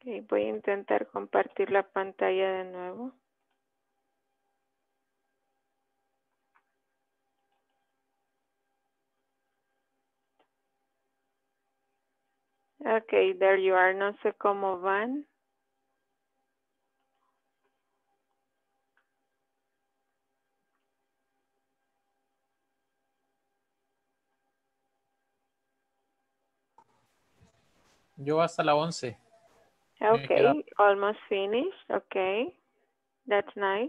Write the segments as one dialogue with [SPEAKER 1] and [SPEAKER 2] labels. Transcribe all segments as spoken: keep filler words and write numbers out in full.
[SPEAKER 1] Y voy a intentar compartir la pantalla de nuevo. Okay, there you are. No sé cómo van.
[SPEAKER 2] Yo hasta la once.
[SPEAKER 1] Okay, almost finished. Okay, that's nice.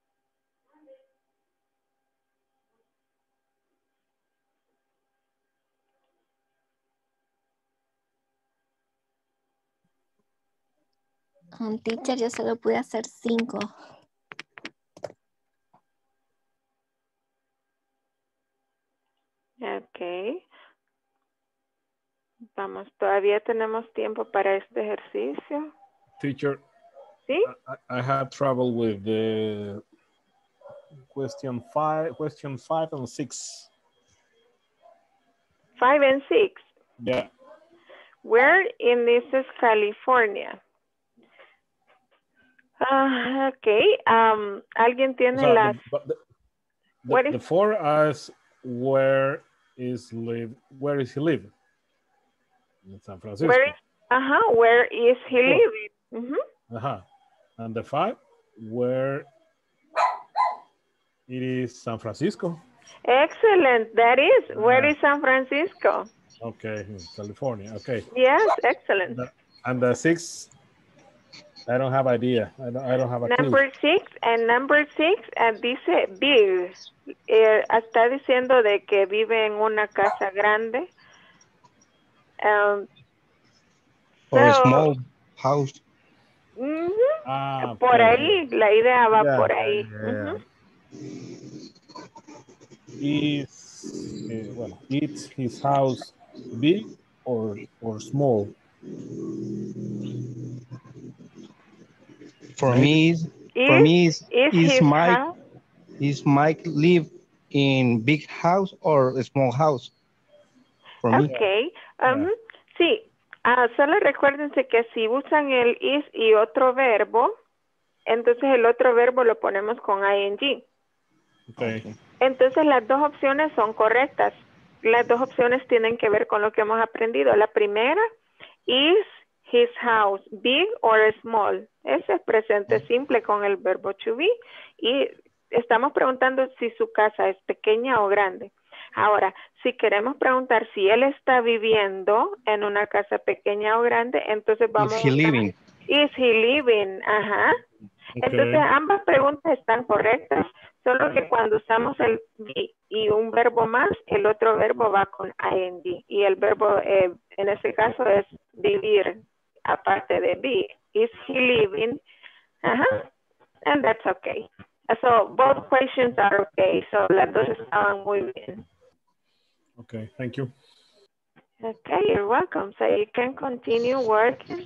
[SPEAKER 3] Um, teacher, yo solo pude hacer cinco.
[SPEAKER 1] Okay. Vamos, todavía tenemos tiempo para este ejercicio.
[SPEAKER 4] Teacher,
[SPEAKER 1] ¿Sí?
[SPEAKER 4] I, I had trouble with the question five, question five and six.
[SPEAKER 1] Five and six.
[SPEAKER 4] Yeah.
[SPEAKER 1] Where in this is California? Uh, okay. Um, ¿Alguien tiene
[SPEAKER 4] So
[SPEAKER 1] las?
[SPEAKER 4] the, the,
[SPEAKER 1] What
[SPEAKER 4] the,
[SPEAKER 1] is?
[SPEAKER 4] the four as where is live? Where is he live? In San Francisco.
[SPEAKER 1] Where is? Uh-huh. Where is he
[SPEAKER 4] Four.
[SPEAKER 1] living? Mm-hmm.
[SPEAKER 4] Uh-huh. And the five, where it is San Francisco.
[SPEAKER 1] Excellent. That is.
[SPEAKER 4] Yeah.
[SPEAKER 1] Where is San Francisco?
[SPEAKER 4] Okay, California. Okay.
[SPEAKER 1] Yes, excellent.
[SPEAKER 4] The, and the six, I don't have idea. I don't, I don't have a
[SPEAKER 1] Number
[SPEAKER 4] clue.
[SPEAKER 1] six, and number six uh, dice big. Eh, está diciendo de que vive en una casa grande. Um,
[SPEAKER 5] Or a
[SPEAKER 1] so,
[SPEAKER 5] small house.
[SPEAKER 1] mm-hmm.
[SPEAKER 4] Ah,
[SPEAKER 1] Por
[SPEAKER 4] okay.
[SPEAKER 1] ahí, la idea va
[SPEAKER 4] Yeah,
[SPEAKER 1] por
[SPEAKER 4] yeah,
[SPEAKER 1] ahí.
[SPEAKER 4] yeah, yeah.
[SPEAKER 1] Mm-hmm.
[SPEAKER 4] Is uh, well, is his house big or or small?
[SPEAKER 5] For
[SPEAKER 4] Maybe.
[SPEAKER 5] me, is for
[SPEAKER 1] Is,
[SPEAKER 5] me is
[SPEAKER 1] is
[SPEAKER 5] is
[SPEAKER 1] his
[SPEAKER 5] Mike
[SPEAKER 1] house?
[SPEAKER 5] is Mike live in big house or a small house? For me.
[SPEAKER 1] Okay.
[SPEAKER 4] Yeah.
[SPEAKER 1] Um, sí. Ah, solo recuérdense que si usan el is y otro verbo, entonces el otro verbo lo ponemos con ing.
[SPEAKER 4] Okay.
[SPEAKER 1] Entonces las dos opciones son correctas. Las dos opciones tienen que ver con lo que hemos aprendido. La primera, is his house big or small? Ese es presente simple con el verbo to be. Y estamos preguntando si su casa es pequeña o grande. Ahora, si queremos preguntar si él está viviendo en una casa pequeña o grande, entonces vamos
[SPEAKER 5] Is he
[SPEAKER 1] a usar,
[SPEAKER 5] living?
[SPEAKER 1] is he living? Ajá. Entonces,
[SPEAKER 4] Okay.
[SPEAKER 1] ambas preguntas están correctas, solo que cuando usamos el be y un verbo más, el otro verbo va con ing. Y el verbo eh, en este caso es vivir, aparte de be. Is he living? Uh-huh. And that's okay. So, both questions are okay. So, las dos estaban muy bien.
[SPEAKER 4] Okay, thank you.
[SPEAKER 1] Okay, you're welcome. So, you can continue working.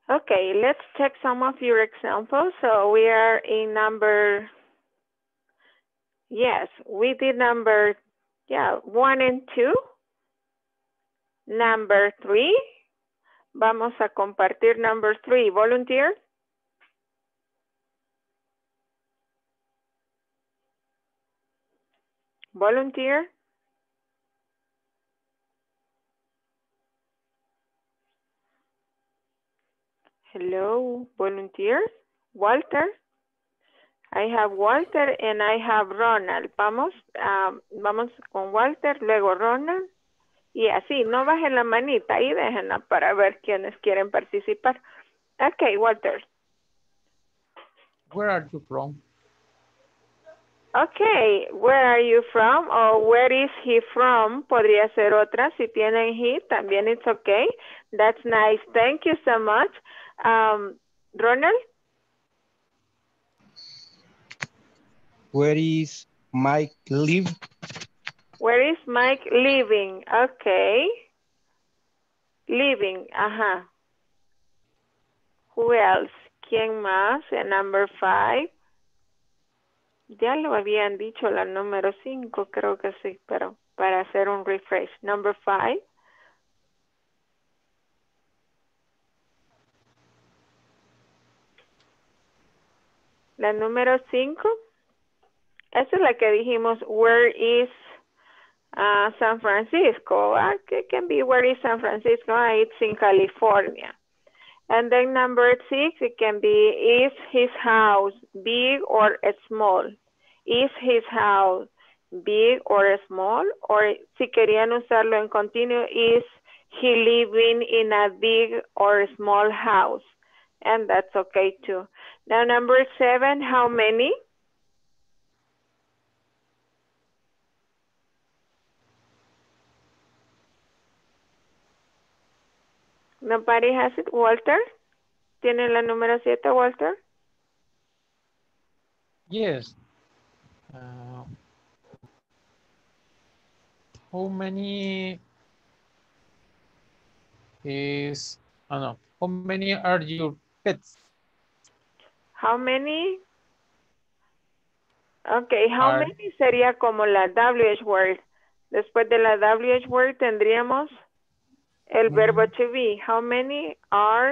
[SPEAKER 1] Okay, let's check some of your examples. So we are in number, yes, we did number, yeah, one and two. Number three. Vamos a compartir number three. Volunteer. Volunteer. Hello, volunteers. Walter. I have Walter and I have Ronald. Vamos, um, vamos con Walter, luego Ronald. Y así, no bajen la manita y déjenla para ver quiénes quieren participar. Okay, Walter.
[SPEAKER 2] Where are you from?
[SPEAKER 1] Okay, where are you from? O where is he from? Podría ser otra. Si tienen he, también it's okay. That's nice. Thank you so much. Um, Ronald?
[SPEAKER 5] Where is Mike live?
[SPEAKER 1] Where is Mike living? Okay. Living, ajá. Who else? ¿Quién más? And number five. Ya lo habían dicho la número cinco, creo que sí, pero para hacer un refresh. Number five. La número cinco. Esa es la que dijimos, where is uh, San Francisco? Uh, it can be where is San Francisco? Uh, it's in California. And then number six, it can be, is his house big or small? Is his house big or small? Or si querían usarlo en continuo, is he living in a big or small house? And that's okay too. Now number seven, how many? Nobody has it. Walter? ¿Tiene la número siete, Walter?
[SPEAKER 2] Yes. Uh, how many is, oh no, how many are your pets?
[SPEAKER 1] How many? Okay, how
[SPEAKER 2] Are,
[SPEAKER 1] many sería como la W H word. Después de la W H word tendríamos el verbo to be. How many are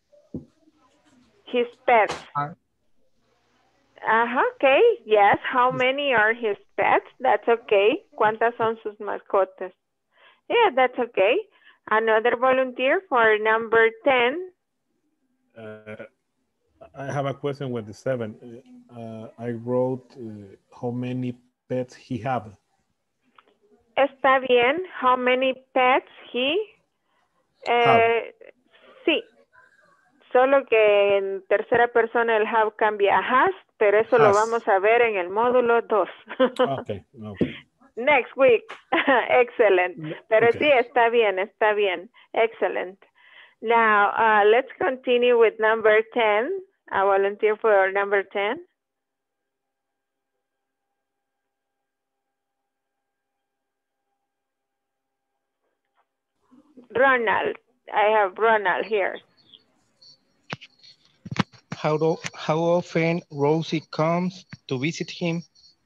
[SPEAKER 1] his pets?
[SPEAKER 2] are,
[SPEAKER 1] Ajá, okay. Yes, how many are his pets? That's okay. ¿Cuántas son sus mascotas? Yeah, that's okay. Another volunteer for number ten.
[SPEAKER 4] Uh, I have a question with the seven. Uh, I wrote uh, how many pets he have.
[SPEAKER 1] Está bien. How many pets he? Eh, sí. Solo que en tercera persona el have cambia a has, pero eso
[SPEAKER 4] Has.
[SPEAKER 1] lo vamos a ver en el módulo dos.
[SPEAKER 4] Okay, okay.
[SPEAKER 1] Next week. Excellent. Pero
[SPEAKER 4] Okay.
[SPEAKER 1] sí, está bien, está bien. Excellent. Now, uh, let's continue with number ten. A volunteer for number ten. Ronald. I have Ronald here.
[SPEAKER 5] How, do, how often Rosie comes to visit him?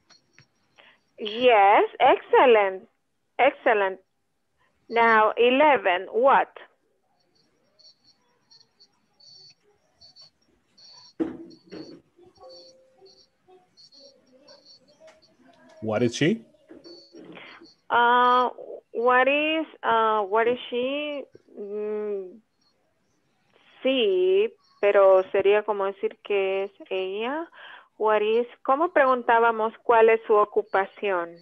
[SPEAKER 1] Yes, excellent. Excellent. Now, eleven, what?
[SPEAKER 4] What is she?
[SPEAKER 1] Uh, what is, uh, what is she? Mm, sí, pero sería como decir que es ella. What is, ¿cómo preguntábamos cuál es su ocupación?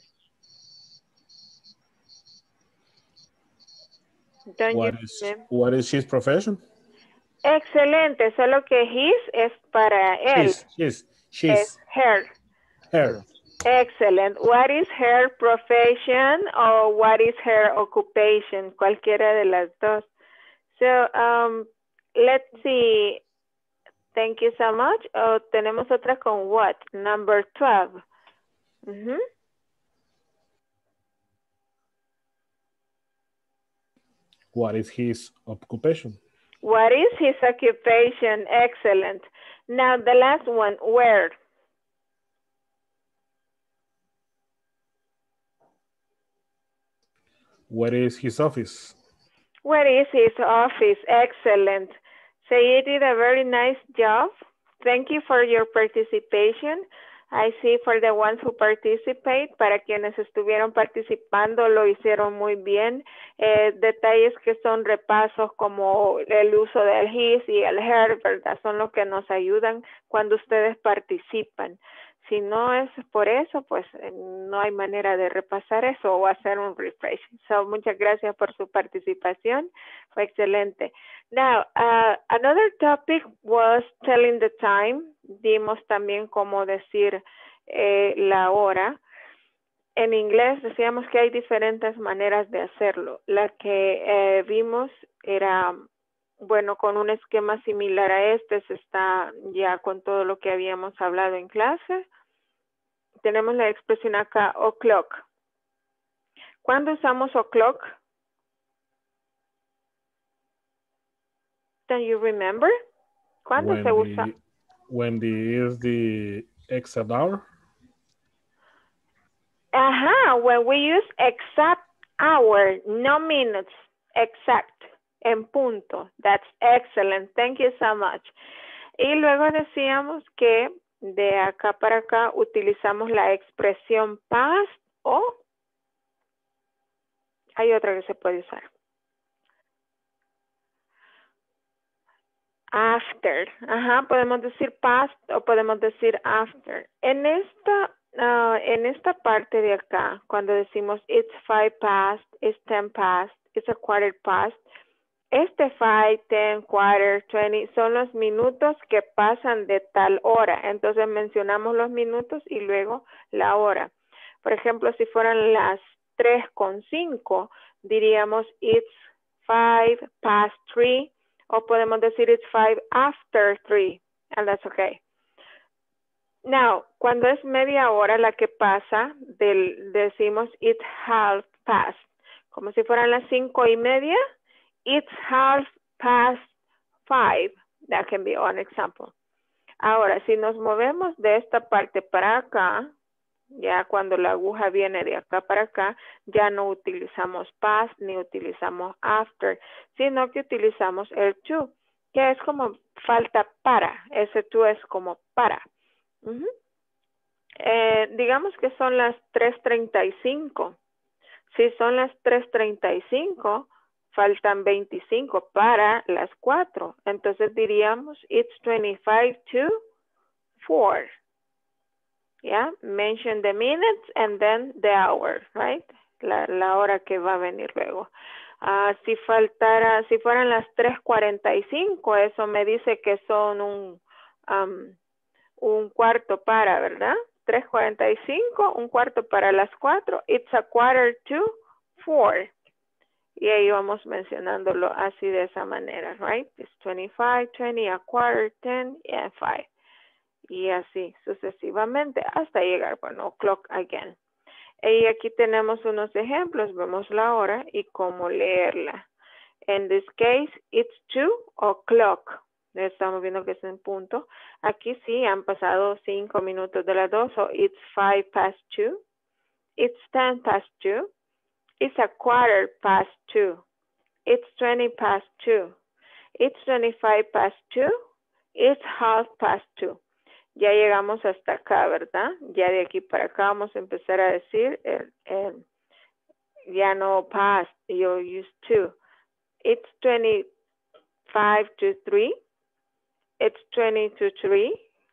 [SPEAKER 1] Don't
[SPEAKER 4] What
[SPEAKER 1] you
[SPEAKER 4] is
[SPEAKER 1] remember?
[SPEAKER 4] what is his profession?
[SPEAKER 1] Excelente, solo que his es para él.
[SPEAKER 4] She's, she's,
[SPEAKER 1] Es
[SPEAKER 4] she's,
[SPEAKER 1] her.
[SPEAKER 4] her.
[SPEAKER 1] Excellent. What is her profession or what is her occupation? Cualquiera de las dos. So, um, let's see. Thank you so much. Oh, tenemos otra con what? Number twelve. Mm-hmm.
[SPEAKER 4] What is his occupation?
[SPEAKER 1] What is his occupation? Excellent. Now the last one, where?
[SPEAKER 4] Where is his office?
[SPEAKER 1] Where is his office? Excellent. So you did a very nice job. Thank you for your participation. I see for the ones who participate, para quienes estuvieron participando lo hicieron muy bien. Eh, detalles que son repasos como el uso del his y el her, ¿verdad? Son los que nos ayudan cuando ustedes participan. Si no es por eso, pues no hay manera de repasar eso o hacer un refresh. So, muchas gracias por su participación. Fue excelente. Now, uh, another topic was telling the time. Dimos también cómo decir eh, la hora. En inglés decíamos que hay diferentes maneras de hacerlo. La que eh, vimos era, bueno, con un esquema similar a este, se está ya con todo lo que habíamos hablado en clase. Tenemos la expresión acá, o'clock. ¿Cuándo usamos o'clock? Do you remember? ¿Cuándo
[SPEAKER 4] When
[SPEAKER 1] se usa?
[SPEAKER 4] the, when the is the exact hour?
[SPEAKER 1] Ajá, when we use exact hour, no minutes, exact, en punto. That's excellent. Thank you so much. Y luego decíamos que de acá para acá utilizamos la expresión past o hay otra que se puede usar. After. Ajá, podemos decir past o podemos decir after. En esta, uh, en esta parte de acá, cuando decimos it's five past, it's ten past, it's a quarter past, este five, ten, quarter, twenty son los minutos que pasan de tal hora. Entonces mencionamos los minutos y luego la hora. Por ejemplo, si fueran las tres con cinco, diríamos it's five past three. O podemos decir it's five after three, and that's okay. Now, cuando es media hora la que pasa, del, decimos it's half past. Como si fueran las cinco y media, it's half past five. That can be one example. Ahora, si nos movemos de esta parte para acá, ya cuando la aguja viene de acá para acá, ya no utilizamos past ni utilizamos after, sino que utilizamos el to, que es como falta para. Ese to es como para. Uh-huh. eh, digamos que son las tres treinta y cinco. Si son las tres treinta y cinco, faltan veinticinco para las cuatro. Entonces diríamos it's twenty-five to four. Yeah, mention the minutes and then the hour, right? La, la hora que va a venir luego. Uh, si faltara, si fueran las tres cuarenta y cinco, eso me dice que son un, um, un cuarto para, ¿verdad? tres cuarenta y cinco, un cuarto para las cuatro. It's a quarter to four. Y ahí vamos mencionándolo así de esa manera, right? It's twenty-five, twenty, a quarter, ten, and five. Y así sucesivamente hasta llegar, bueno, clock again. Y aquí tenemos unos ejemplos, vemos la hora y cómo leerla. In this case, it's two o'clock. Estamos viendo que es en punto. Aquí sí han pasado cinco minutos de las dos, so it's five past two. It's ten past two. It's a quarter past two. It's twenty past two. It's twenty-five past two. It's half past two. Ya llegamos hasta acá, ¿verdad? Ya de aquí para acá vamos a empezar a decir, el, el, ya no past, you use to. It's twenty-five to three. It's twenty to three.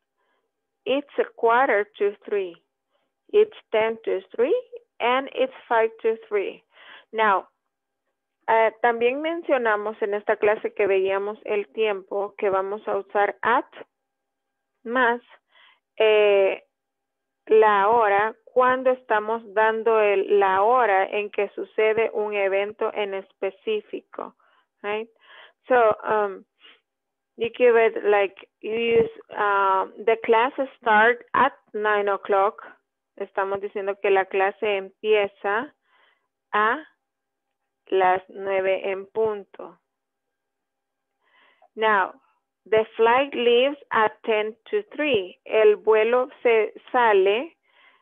[SPEAKER 1] It's a quarter to three. It's ten to three. And it's five to three. Now, uh, también mencionamos en esta clase que veíamos el tiempo que vamos a usar at más eh, la hora cuando estamos dando el, la hora en que sucede un evento en específico, right? So, um, you give it like, you use, um, the classes start at nine o'clock. Estamos diciendo que la clase empieza a las nueve en punto. Now, the flight leaves at ten to three. El vuelo se sale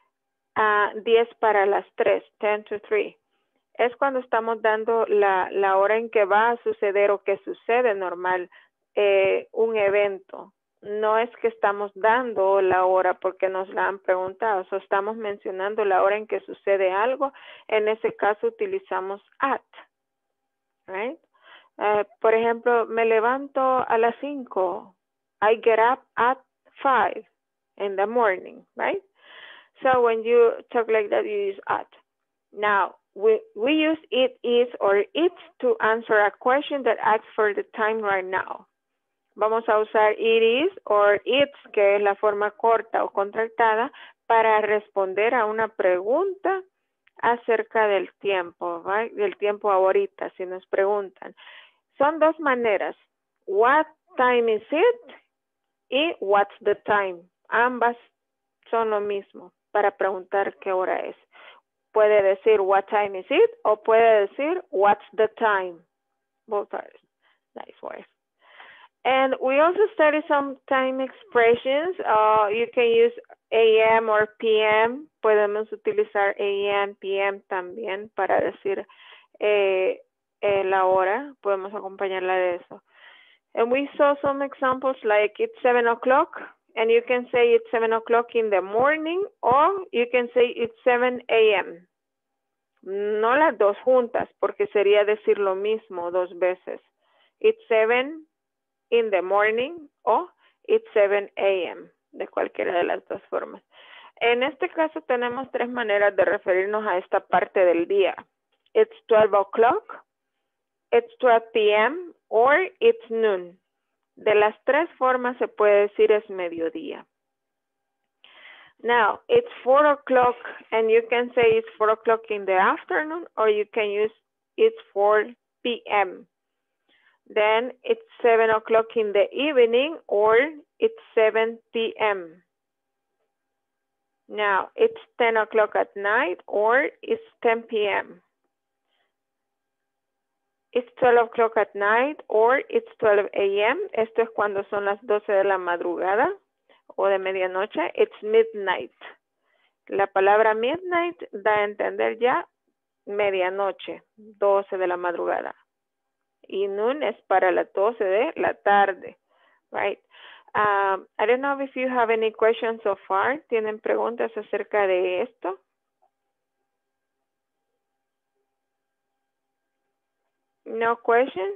[SPEAKER 1] a diez para las tres, ten to three. Es cuando estamos dando la, la hora en que va a suceder o que sucede normal eh, un evento. No es que estamos dando la hora porque nos la han preguntado, so estamos mencionando la hora en que sucede algo. En ese caso utilizamos at, right? Uh, por ejemplo, me levanto a las cinco. I get up at five in the morning, right? So when you talk like that, you use at. Now, we, we use it, is, or it's to answer a question that asks for the time right now. Vamos a usar it is or it's, que es la forma corta o contractada, para responder a una pregunta acerca del tiempo, right? Del tiempo ahorita, si nos preguntan. Son dos maneras. What time is it? Y what's the time? Ambas son lo mismo para preguntar qué hora es. Puede decir what time is it o puede decir what's the time. Both are nice ways. And we also study some time expressions. Uh, you can use A M or P M. Podemos utilizar A M, P M también para decir eh, eh, la hora. Podemos acompañarla de eso. And we saw some examples like it's seven o'clock. And you can say it's seven o'clock in the morning or you can say it's seven A M No las dos juntas porque sería decir lo mismo dos veces. It's seven in the morning o it's seven A M de cualquiera de las dos formas. En este caso tenemos tres maneras de referirnos a esta parte del día. It's twelve o'clock, it's twelve P M or it's noon. De las tres formas se puede decir es mediodía. Now, it's four o'clock and you can say it's four o'clock in the afternoon or you can use it's four P M Then it's seven o'clock in the evening or it's seven P M Now, it's ten o'clock at night or it's ten P M It's twelve o'clock at night or it's twelve A M Esto es cuando son las doce de la madrugada o de medianoche. It's midnight. La palabra midnight da a entender ya medianoche, doce de la madrugada. Y noon es para las doce de la tarde, right? Um, I don't know if you have any questions so far. ¿Tienen preguntas acerca de esto? No questions?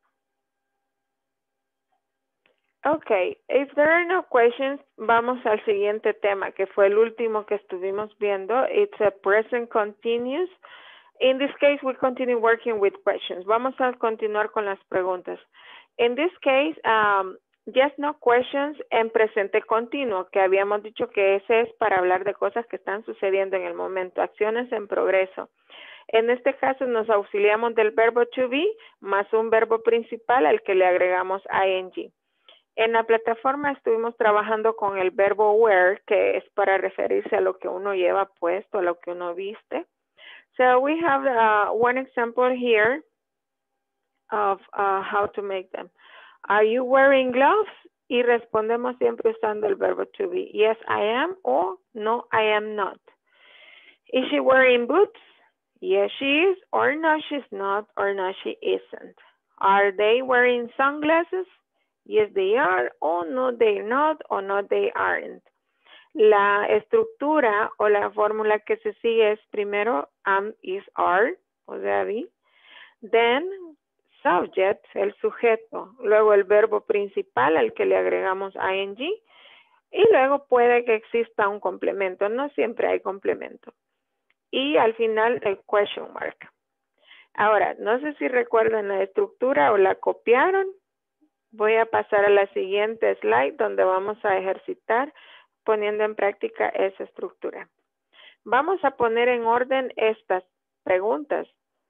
[SPEAKER 1] Okay, if there are no questions, vamos al siguiente tema, que fue el último que estuvimos viendo. It's a present continuous. In this case, we continue working with questions. Vamos a continuar con las preguntas. In this case, um, yes, no questions en presente continuo, que habíamos dicho que ese es para hablar de cosas que están sucediendo en el momento, acciones en progreso. En este caso nos auxiliamos del verbo to be más un verbo principal al que le agregamos ing. En la plataforma estuvimos trabajando con el verbo wear, que es para referirse a lo que uno lleva puesto, a lo que uno viste. So we have uh, one example here of uh, how to make them. Are you wearing gloves? Y respondemos siempre usando el verbo to be. Yes, I am, or no, I am not. Is she wearing boots? Yes, she is, or no, she's not, or no, she isn't. Are they wearing sunglasses? Yes, they are, or no, they're not, or no, they aren't. La estructura o la fórmula que se sigue es primero am, is, are, o sea, be. Then, subject, el sujeto. Luego el verbo principal al que le agregamos ing. Y luego puede que exista un complemento. No siempre hay complemento. Y al final el question mark. Ahora, no sé si recuerdan la estructura o la copiaron. Voy a pasar a la siguiente slide donde vamos a ejercitar poniendo en práctica esa estructura. Vamos a poner en orden estas preguntas.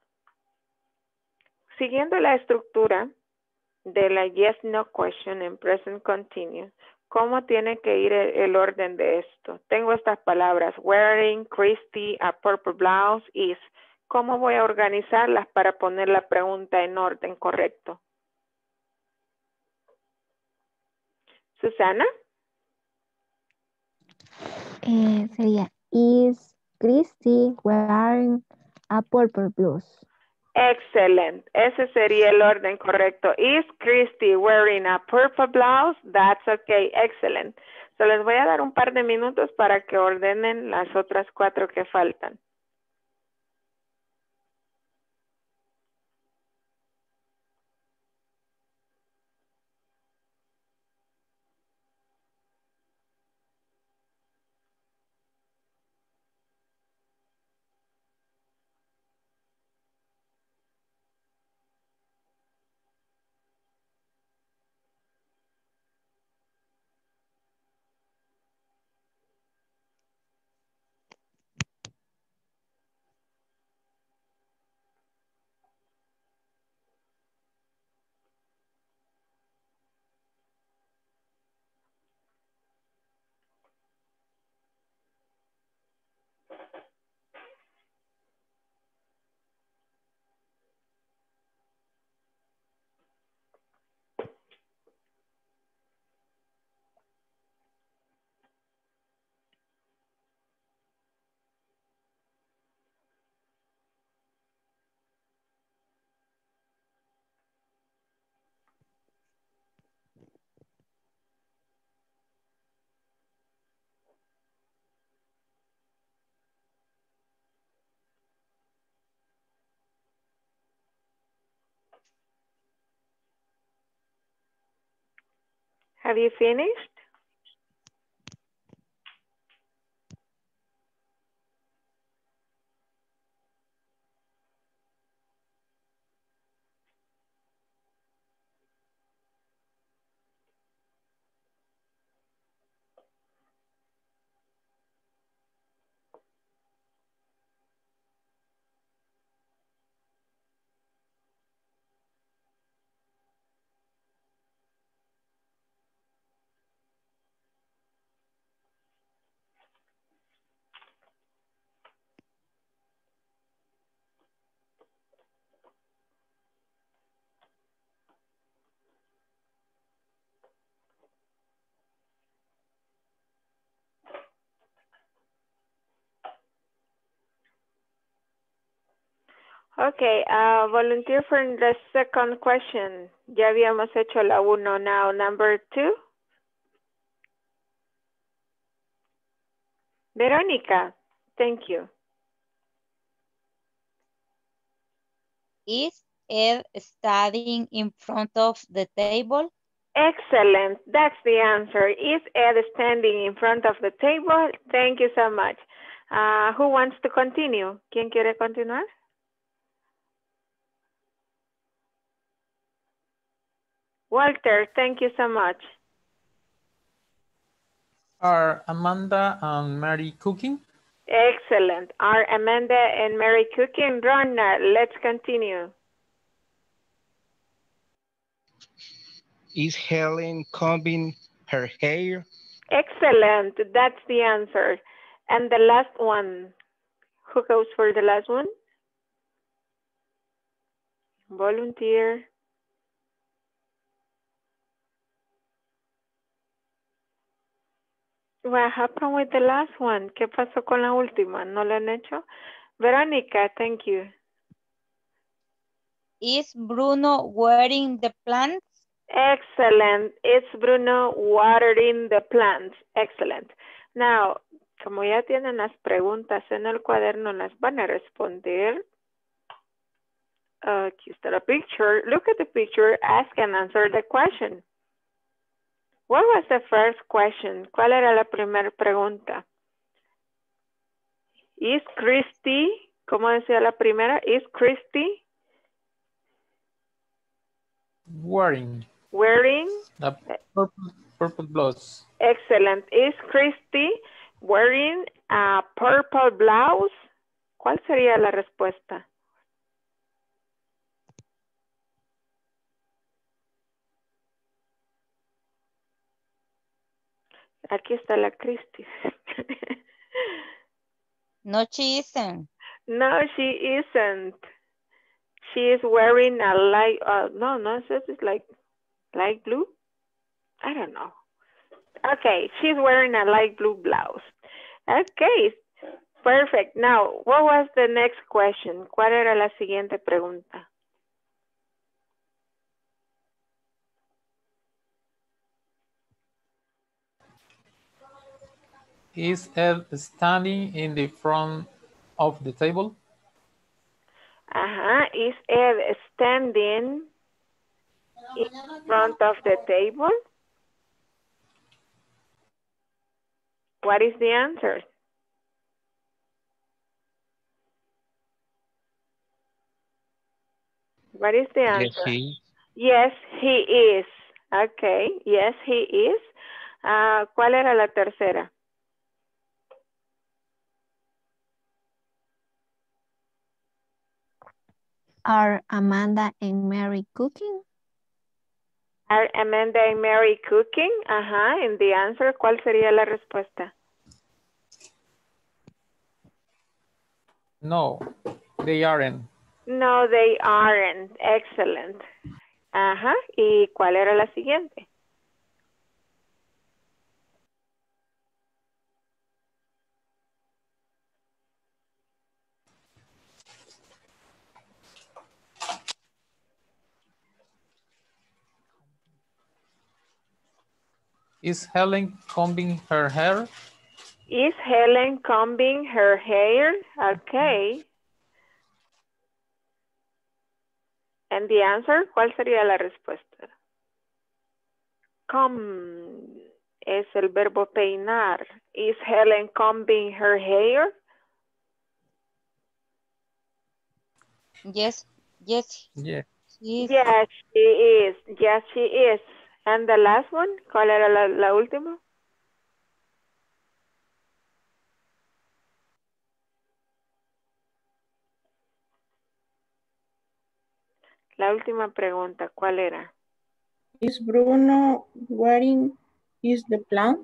[SPEAKER 1] Siguiendo la estructura de la yes, no question en present continuous, ¿cómo tiene que ir el, el orden de esto? Tengo estas palabras, wearing, Christy, a purple blouse, is. ¿Cómo voy a organizarlas para poner la pregunta en orden correcto? Susana.
[SPEAKER 3] Eh, sería, is Christy wearing a purple blouse?
[SPEAKER 1] Excellent. Ese sería el orden correcto. Is Christy wearing a purple blouse? That's okay. Excellent. So les voy a dar un par de minutos para que ordenen las otras cuatro que faltan. Have you finished? Okay, uh, volunteer for the second question. Ya habíamos hecho la uno, now number two. Verónica, thank you.
[SPEAKER 6] Is Ed studying in front of the table?
[SPEAKER 1] Excellent, that's the answer. Is Ed standing in front of the table? Thank you so much. Uh, who wants to continue? ¿Quién quiere continuar? Walter, thank you so much.
[SPEAKER 2] Are Amanda and Mary cooking?
[SPEAKER 1] Excellent. Are Amanda and Mary cooking? Ronna, let's continue.
[SPEAKER 5] Is Helen combing her hair?
[SPEAKER 1] Excellent. That's the answer. And the last one. Who goes for the last one? Volunteer. What happened with the last one? ¿Qué pasó con la última? ¿No lo han hecho? Verónica, thank you.
[SPEAKER 6] Is Bruno wearing the plants?
[SPEAKER 1] Excellent. It's Bruno watering the plants. Excellent. Now, como ya tienen las preguntas en el cuaderno, las van a responder. Uh, aquí está la picture. Look at the picture. Ask and answer the question. What was the first question? ¿Cuál era la primera pregunta? Is Christy, ¿cómo decía la primera? Is Christy
[SPEAKER 2] Wearing
[SPEAKER 1] wearing?
[SPEAKER 2] a purple, purple blouse.
[SPEAKER 1] Excellent. Is Christy wearing a purple blouse? ¿Cuál sería la respuesta? Aquí está la Christy.
[SPEAKER 6] No, she isn't.
[SPEAKER 1] No, she isn't. She is wearing a light, uh, no, no, it says it's like light blue. I don't know. Okay, she's wearing a light blue blouse. Okay, perfect. Now, what was the next question? ¿Cuál era la siguiente pregunta?
[SPEAKER 2] Is Ed standing in the front of the table?
[SPEAKER 1] Ajá, is Ed standing in front of the table? What is the answer? What is the answer?
[SPEAKER 5] Yes, he.
[SPEAKER 1] Yes, he is. Okay, yes, he is. Uh, ¿Cuál era la tercera?
[SPEAKER 3] Are Amanda and Mary cooking?
[SPEAKER 1] Are Amanda and Mary cooking? Ajá, and the answer, ¿cuál sería la respuesta?
[SPEAKER 2] No, they aren't.
[SPEAKER 1] No, they aren't. Excellent. Ajá, ¿y cuál era la siguiente?
[SPEAKER 2] Is Helen combing her hair?
[SPEAKER 1] Is Helen combing her hair? Okay. And the answer, ¿cuál sería la respuesta? Comb es el verbo peinar. Is Helen combing her hair?
[SPEAKER 6] Yes, yes,
[SPEAKER 2] Yeah.
[SPEAKER 6] yes.
[SPEAKER 1] Yes, she is. Yes, she is. And the last one, ¿cuál era la, la última? La última pregunta, ¿cuál era?
[SPEAKER 7] Is Bruno wearing is the plant?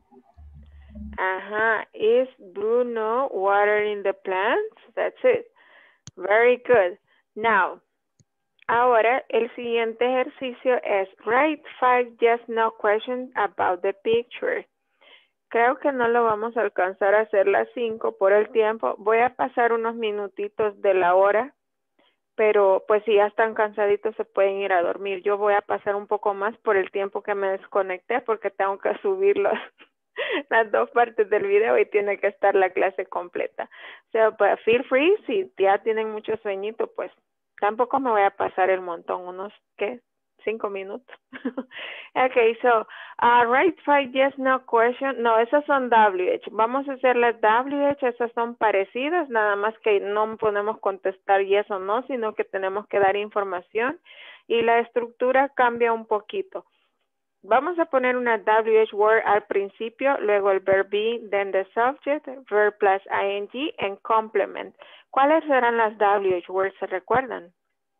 [SPEAKER 1] Ajá, is Bruno watering the plants? That's it. Very good. Now, ahora el siguiente ejercicio es write five yes no questions about the picture. Creo que no lo vamos a alcanzar a hacer las cinco por el tiempo. Voy a pasar unos minutitos de la hora, pero pues si ya están cansaditos se pueden ir a dormir. Yo voy a pasar un poco más por el tiempo que me desconecté porque tengo que subir los, las dos partes del video y tiene que estar la clase completa. O sea, pues feel free, si ya tienen mucho sueñito, pues tampoco me voy a pasar el montón, unos, ¿qué? Cinco minutos. Okay, so, uh, write five yes, no question. No, esas son W H. Vamos a hacer las W H, esas son parecidas, nada más que no podemos contestar yes o no, sino que tenemos que dar información y la estructura cambia un poquito. Vamos a poner una W H word al principio, luego el verb be, then the subject, verb plus ing, and complement. ¿Cuáles serán las W H words? ¿Se recuerdan?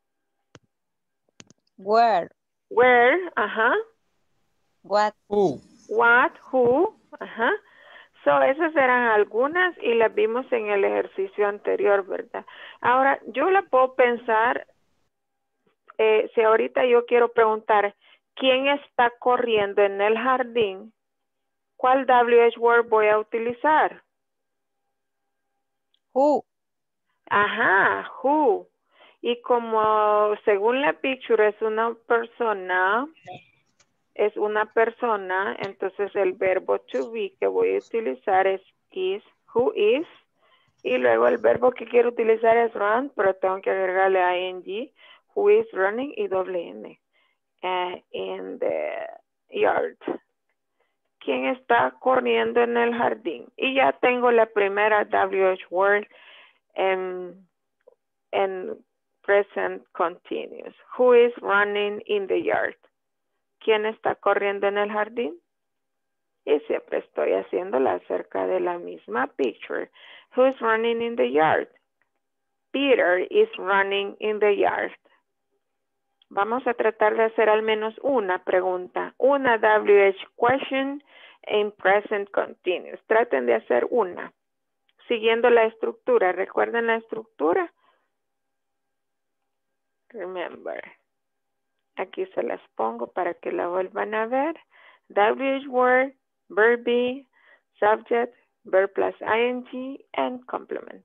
[SPEAKER 6] Where,
[SPEAKER 1] Where, ajá.
[SPEAKER 6] what,
[SPEAKER 2] Who?
[SPEAKER 1] What, who, ajá. So, esas eran algunas y las vimos en el ejercicio anterior, ¿verdad? Ahora, yo la puedo pensar, eh, si ahorita yo quiero preguntar, ¿quién está corriendo en el jardín? ¿Cuál W H word voy a utilizar?
[SPEAKER 6] who,
[SPEAKER 1] Ajá, who. Y como según la picture es una persona, es una persona, entonces el verbo to be que voy a utilizar es is, who is, y luego el verbo que quiero utilizar es run, pero tengo que agregarle ing, who is running y doble n, uh, in the yard. ¿Quién está corriendo en el jardín? Y ya tengo la primera W H word en, en present continuous. Who is running in the yard? ¿Quién está corriendo en el jardín? Y siempre estoy haciéndola acerca de la misma picture. Who is running in the yard? Peter is running in the yard. Vamos a tratar de hacer al menos una pregunta. Una W H question in present continuous. Traten de hacer una. Siguiendo la estructura. ¿Recuerden la estructura? Remember. Aquí se las pongo para que la vuelvan a ver. W H word, verb be, subject, verb plus ing, and complement.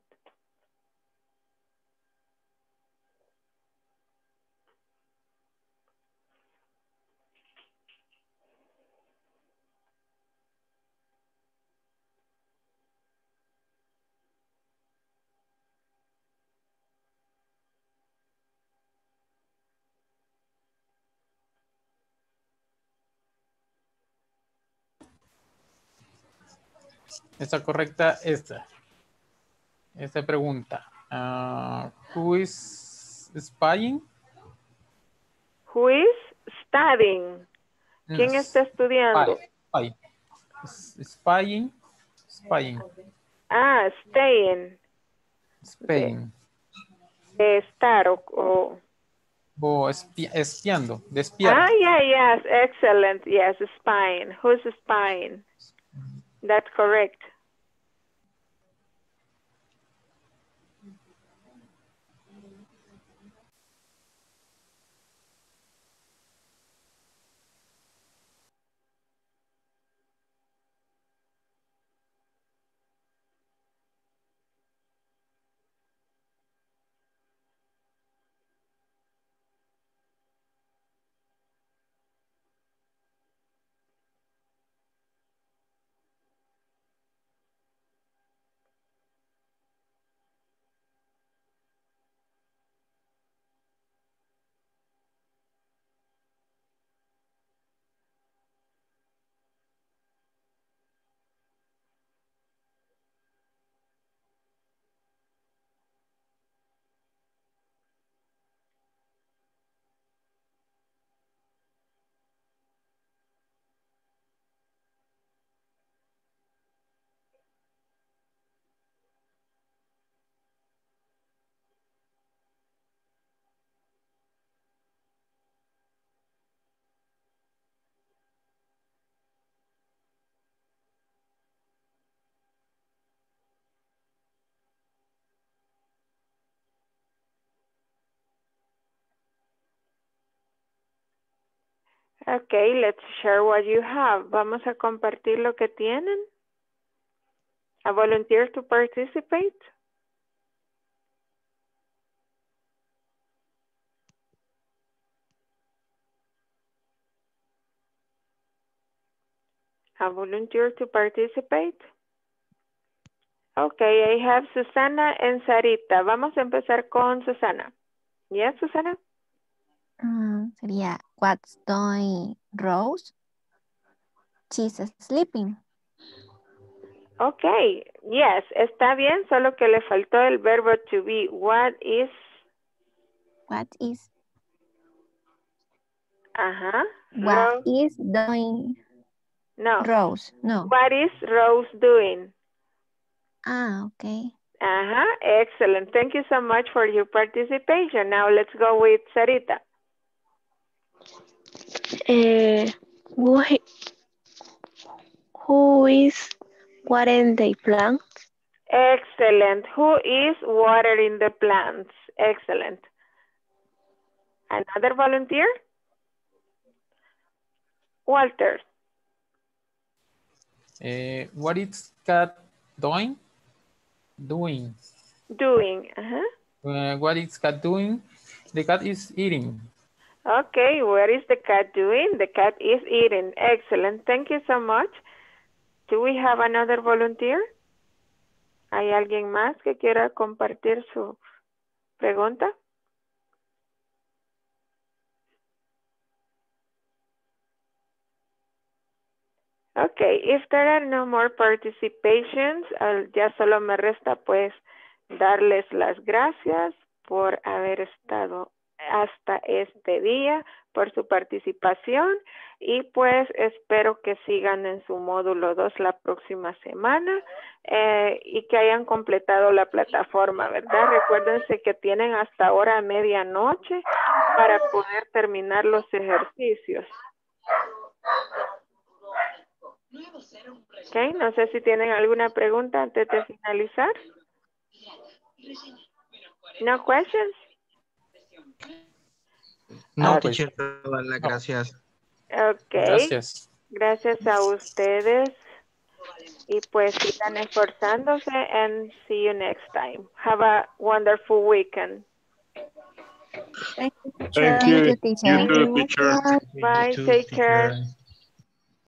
[SPEAKER 2] Está correcta esta. Esta pregunta. Uh, who is spying?
[SPEAKER 1] Who is studying? ¿Quién está estudiando?
[SPEAKER 2] Spy. Spy. Spying. Spying.
[SPEAKER 1] Ah, staying.
[SPEAKER 2] Spying.
[SPEAKER 1] De estar o... o...
[SPEAKER 2] O espi espiando, de espiar.
[SPEAKER 1] Ah, yeah, yes, excellent. Yes, spying. Who's spying? That's correct. Okay, let's share what you have. Vamos a compartir lo que tienen. A volunteer to participate. A volunteer to participate. Okay, I have Susana and Sarita. Vamos a empezar con Susana. Yes, Susana?
[SPEAKER 3] Mm, sería, what's doing Rose? She's sleeping.
[SPEAKER 1] Okay, yes, está bien, solo que le faltó el verbo to be. What is?
[SPEAKER 3] What is?
[SPEAKER 1] Ajá.
[SPEAKER 3] What
[SPEAKER 1] Rose.
[SPEAKER 3] is doing
[SPEAKER 1] No.
[SPEAKER 3] Rose? No.
[SPEAKER 1] What is Rose doing?
[SPEAKER 3] Ah, okay.
[SPEAKER 1] Uh-huh. Excellent. Thank you so much for your participation. Now let's go with Sarita.
[SPEAKER 8] Uh, who, who is watering the plants?
[SPEAKER 1] Excellent. Who is watering the plants? Excellent. Another volunteer? Walter.
[SPEAKER 2] Uh, what is cat doing? Doing.
[SPEAKER 1] Doing. Uh-huh.
[SPEAKER 2] Uh, what is cat doing? The cat is eating.
[SPEAKER 1] Okay, what is the cat doing? The cat is eating. Excellent. Thank you so much. Do we have another volunteer? ¿Hay alguien más que quiera compartir su pregunta? Okay, if there are no more participations, uh, ya solo me resta pues darles las gracias por haber estado hasta este día, por su participación y pues espero que sigan en su módulo dos la próxima semana eh, y que hayan completado la plataforma, ¿verdad? Recuérdense que tienen hasta ahora medianoche para poder terminar los ejercicios. Okay, no sé si tienen alguna pregunta antes de finalizar. No questions?
[SPEAKER 5] No,
[SPEAKER 1] Okay.
[SPEAKER 5] teacher, las gracias.
[SPEAKER 1] Okay.
[SPEAKER 2] Gracias.
[SPEAKER 1] Gracias a ustedes. Y pues sigan esforzándose and see you next time. Have a wonderful weekend.
[SPEAKER 7] Thank you,
[SPEAKER 9] Thank
[SPEAKER 3] Thank
[SPEAKER 9] you.
[SPEAKER 3] you, teacher.
[SPEAKER 9] You too, teacher.
[SPEAKER 1] Bye, take care.